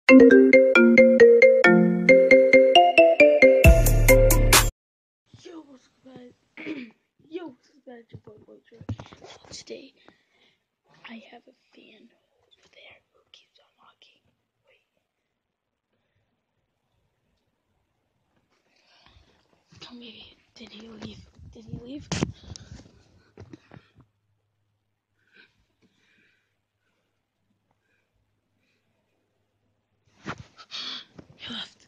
Yo, what's up, guys? Yo, what's up, guys? Your boy Troy. Today, I have a fan over there who keeps on walking. Wait. Come here. Did he leave? Did he leave? He left.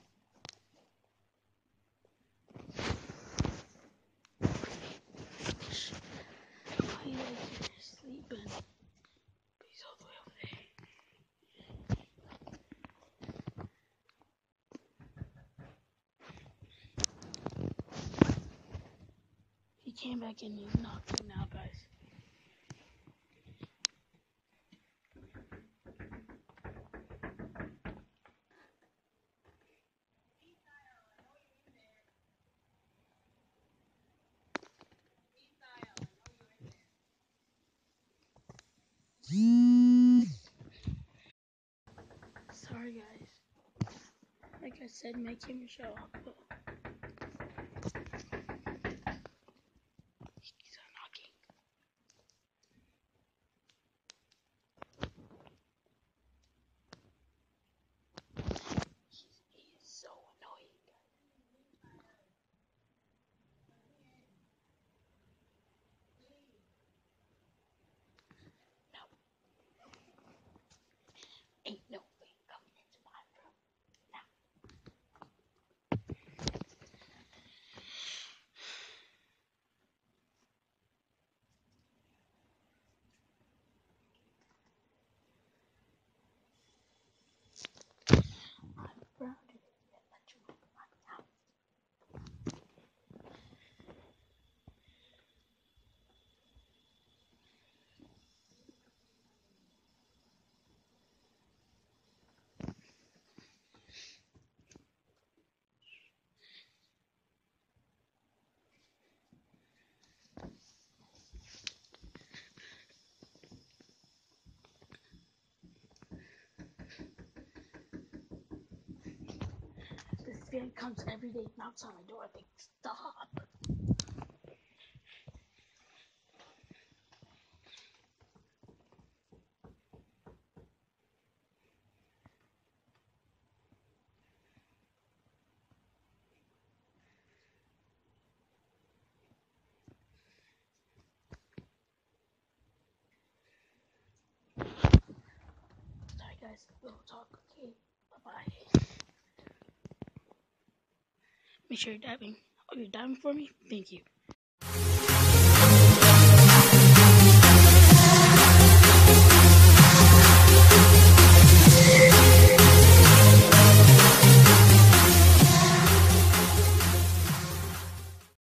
Why are you like sleeping? But he's all the way over there. He came back in. He's knocking now, guys. Sorry, guys. Like I said, my camera shut off, but he's on knocking. He is so annoying. No. Ain't no way coming into my room. Now. I'm proud of it. Let you look at my house. This fan comes every day, knocks on my door, like, stop. Sorry guys, we'll talk, okay? Bye-bye. Make sure you're dabbing. Oh, you're dabbing for me? Thank you.